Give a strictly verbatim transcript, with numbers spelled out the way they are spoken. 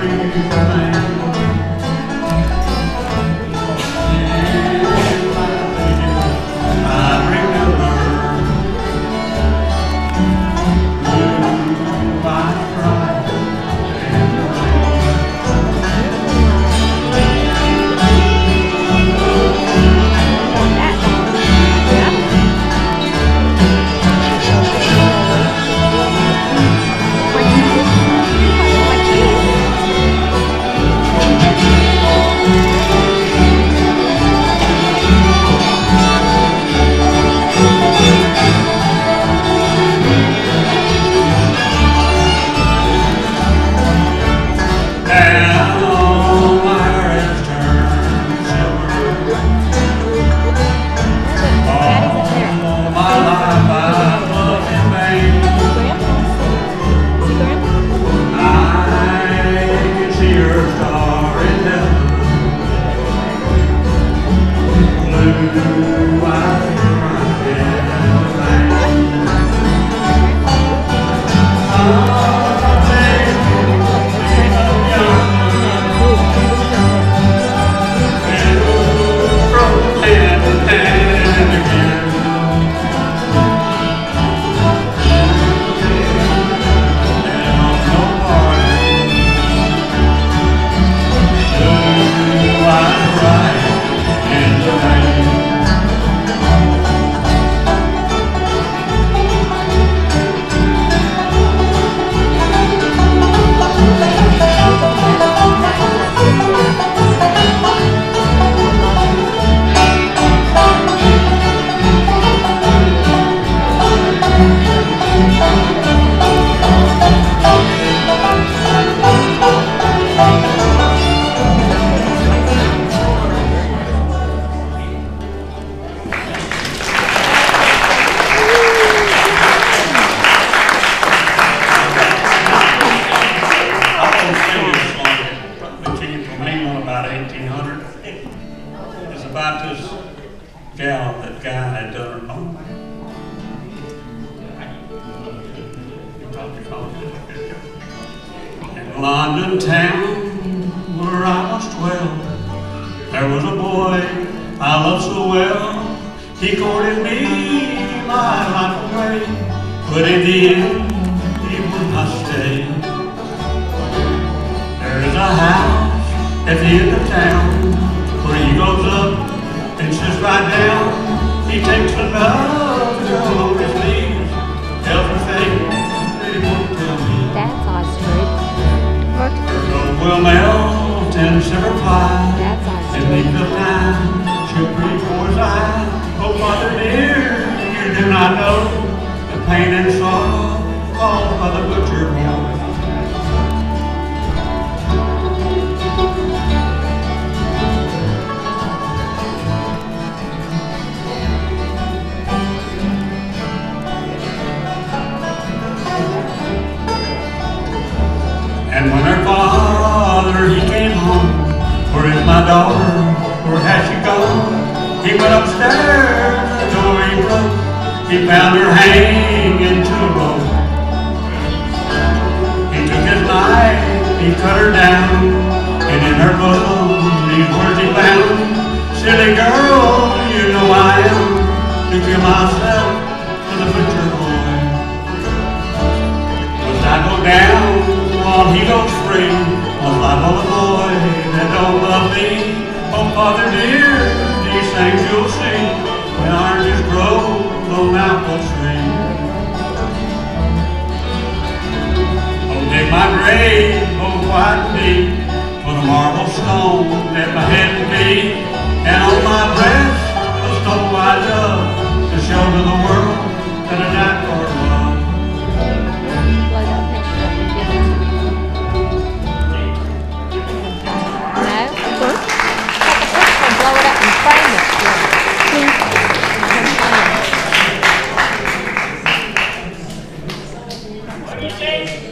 London town where I was twelve, there was a boy I loved so well. He courted me my life away, but in the end he would not stay. There is a house at the end of town where he goes up and sits right down. He takes another girl on his knees, tells her things that he won't tell me. That's Austria. Will melt and shiver fly. That's awesome. In the nick of time, she'll breathe for his eye. Oh, mother dear, you do not know the pain and sorrow caused by the butcher boy. And when her father, he came home, where is my daughter, where has she gone? He went upstairs, the door he broke, he found her hanging to a rope. He took his knife, he cut her down, and in her bosom, these words he found. Silly girl, you know I am, to give myself to the butcher boy. Must I go down while he goes free? Must I love a boy that don't love me? Oh, Father dear, these things you'll see when oranges grow on apple tree. Oh, dig my grave, oh, white and deep, for the marble stone that my head will be, and on my breast a snow white dove to show to the world that I died for love. What do you say?